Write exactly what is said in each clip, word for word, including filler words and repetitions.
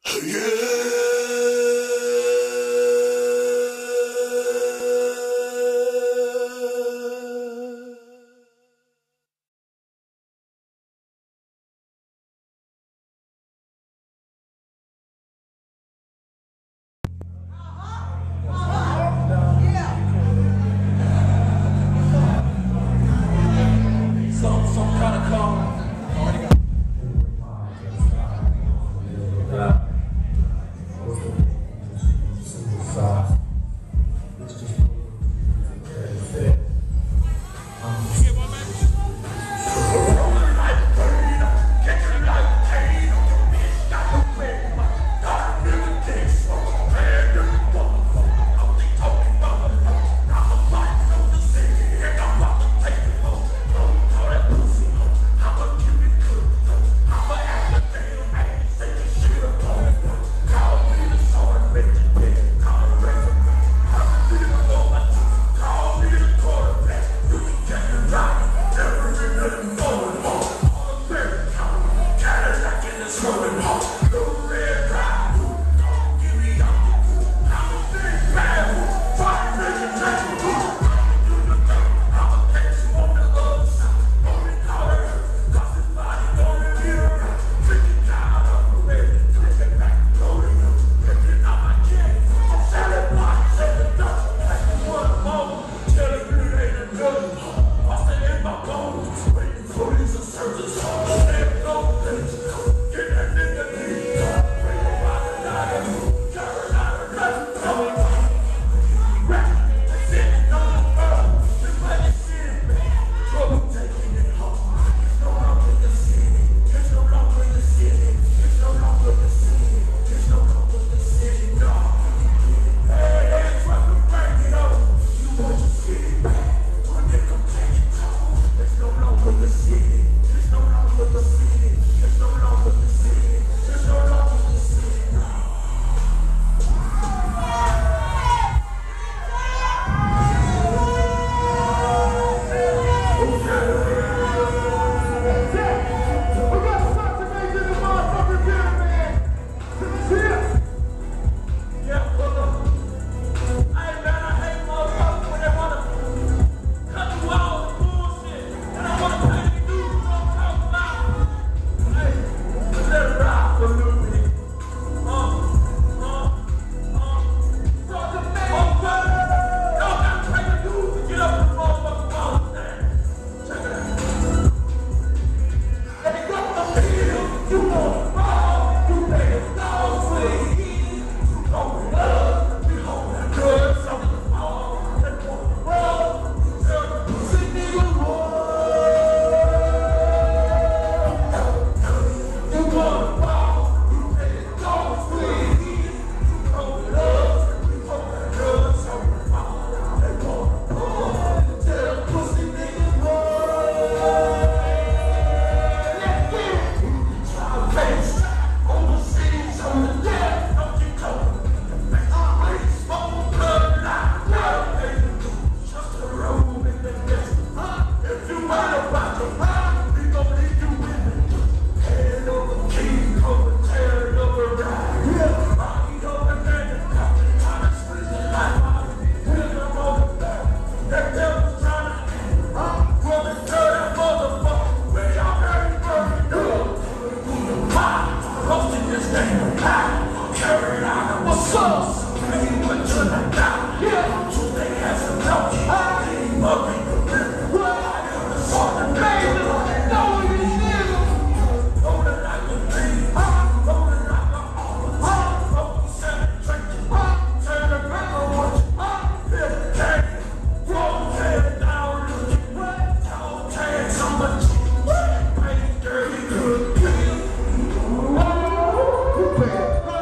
Good.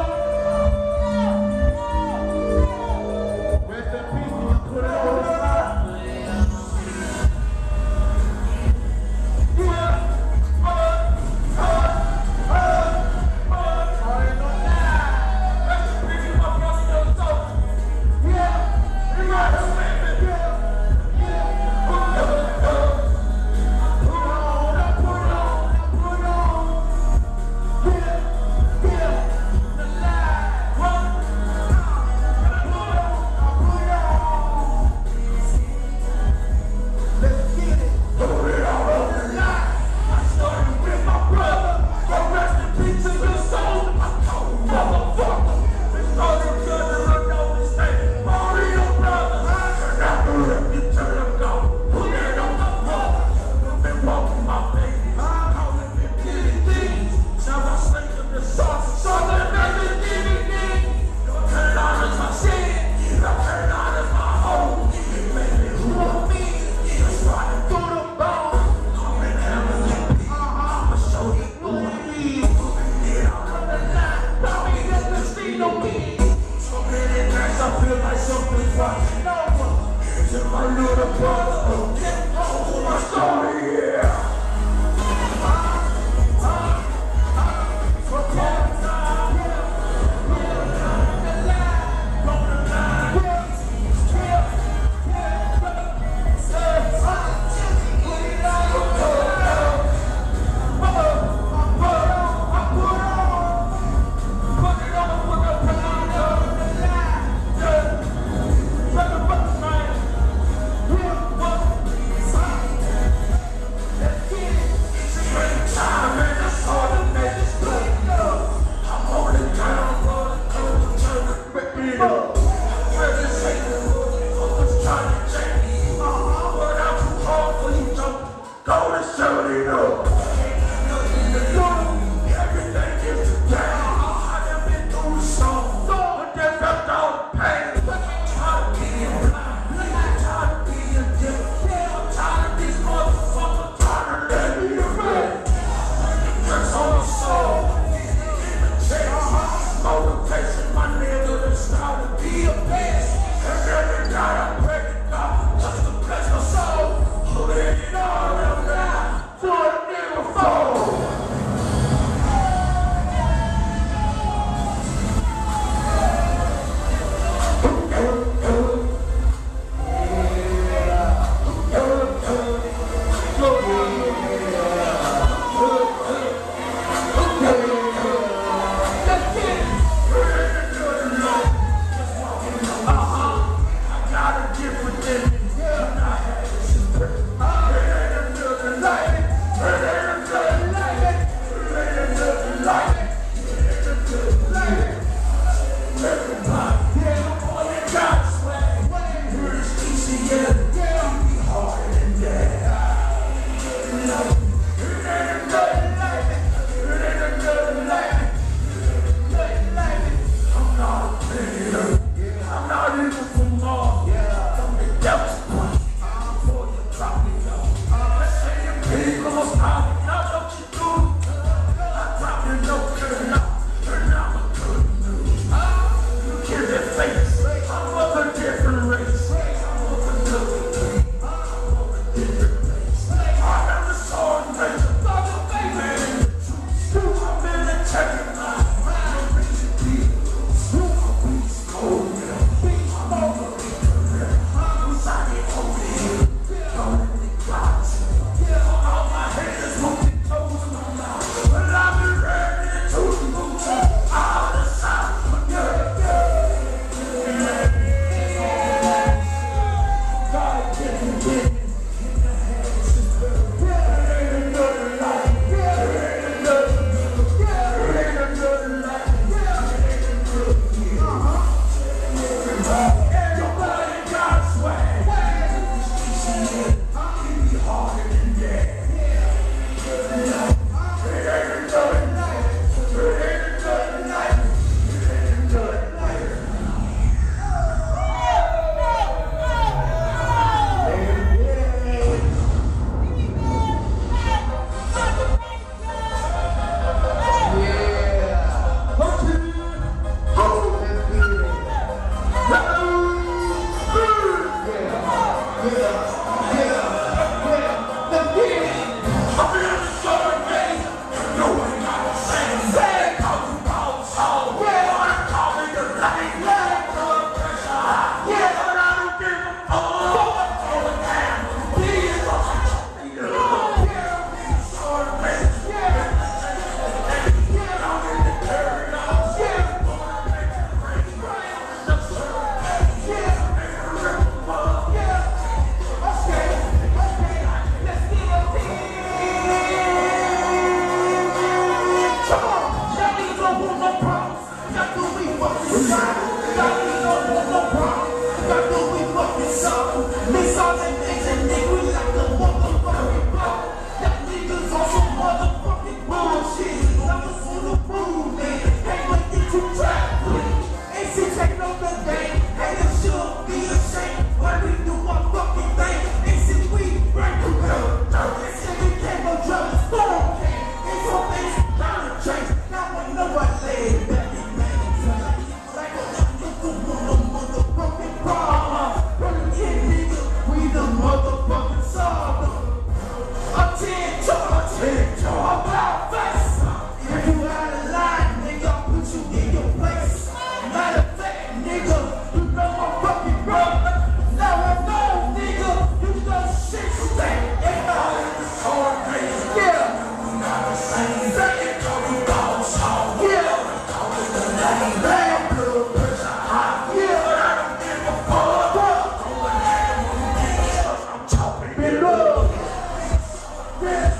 want no problems. Got the we fucking solve. Got me don't want no problems. Got the we fucking solve. Miss all them things and nigga, we like the motherfucking block. Y'all niggas on some motherfucking bullshit. I'm a fool of food, man. Can't wait to get you trapped. Ain't she taking over the game? Haters should be ashamed. Why we do our fucking thing? Ain't she we break the girl. They say we can't go drop the storm. Ain't some things down the trace. Now I know I lay back in man. Like a motherfucking problem. Running in nigga, we the motherfucking solver. A ten charge, ten charge, about face. If you out of line, nigga, I'll put you in your place. Matter of fact, nigga, you know my fucking brother. Now I know, nigga, you know shit stink. Ain't all this hard crazy. Yeah. We not the same. Say it, call me dogs home. Yeah. Call it the name. Damn good, pressure hot. Yeah. But I don't give a fuck. Go ahead and move me. I'm talking big love. Yeah.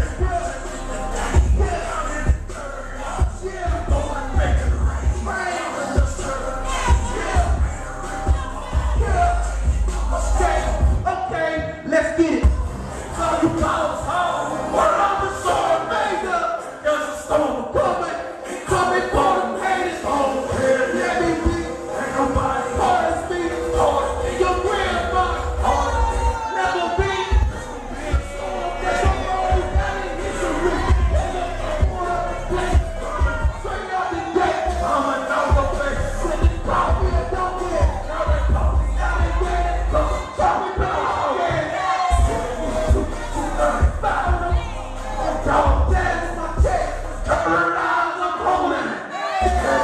Let's get it. So you call us home. Word on the shore, major. There's a storm coming. Coming for the haters home. Let me be. Ain't nobody hard as me. Hard as your grandma. Hard never be. Be a storm. There's a road down in history. There's a storm on the place. Straight out the gate. I'm a number place. When they call me, I don't care. Now they call me out again. Call me back. Don't dance my check. Turn around, I'm holding it.